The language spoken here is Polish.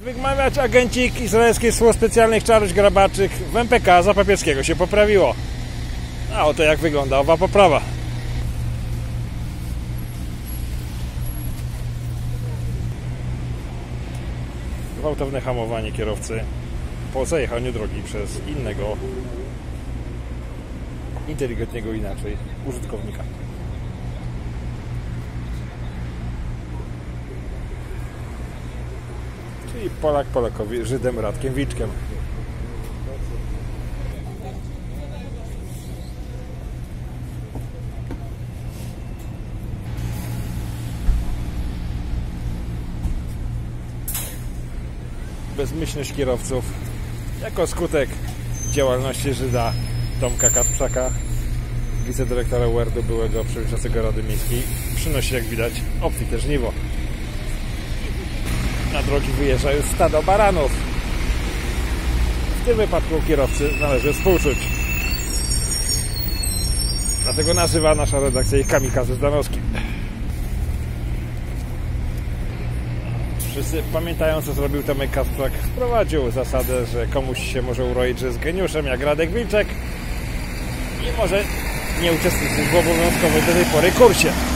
Wygmawiać agencik izraelskiej służb specjalnych czaruś grabaczych w MPK za Papieskiego się poprawiło. A oto jak wygląda owa poprawa. Gwałtowne hamowanie kierowcy po zajechaniu drogi przez innego, inteligentnego inaczej użytkownika. Czyli Polak Polakowi Żydem Radkiem Wiczkiem. Bezmyślność kierowców jako skutek działalności Żyda Tomka Kasprzaka, wicedyrektora UERD-u, byłego przewodniczącego Rady Miejskiej, przynosi, jak widać, obfite żniwo. Na drogi wyjeżdżają stado baranów. W tym wypadku kierowcy należy współczuć. Dlatego nazywa nasza redakcja ich kamikaze zdanowskim. Wszyscy pamiętają, co zrobił Tomek Kasprzak. Wprowadził zasadę, że komuś się może uroić, że jest geniuszem jak Radek Wilczek i może nie uczestniczyć w obowiązkowej do tej pory kursie.